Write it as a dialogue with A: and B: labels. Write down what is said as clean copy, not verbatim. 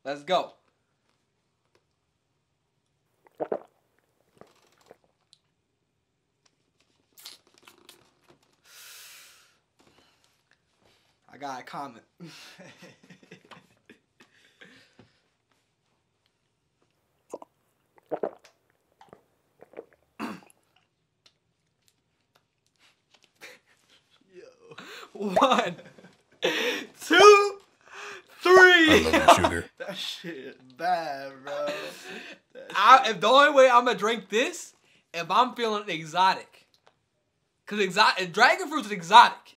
A: Let's go. I got a comment. Yo. 1, 2, 3.
B: I love the sugar.
A: That shit bad, bro. If the only way I'm gonna drink this if I'm feeling exotic. Cause dragon fruit's exotic.